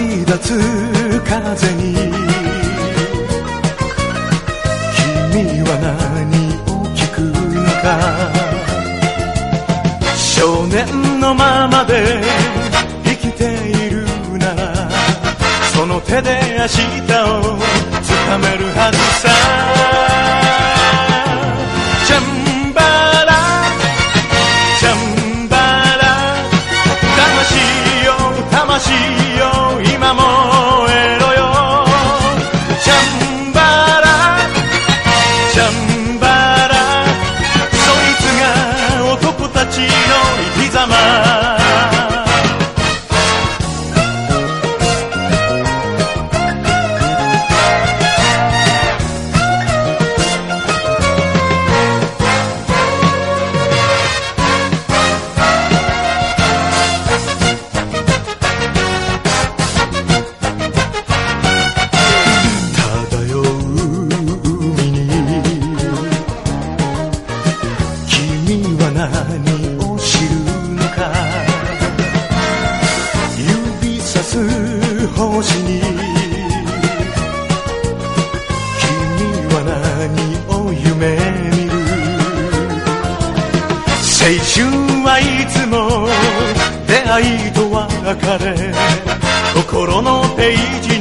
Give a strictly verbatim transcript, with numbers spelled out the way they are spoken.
旅立つ風に君は何を聞くのか。少年のままで生きているならその手で明日をつかめるはずさ。チャンバラチャンバラ魂よ魂よ今燃えろよ。チャンバラチャンバラそいつが男たちの生き様。何を知るのか。指さす星に君は何を夢見る。青春はいつも出会いと別れ心のページ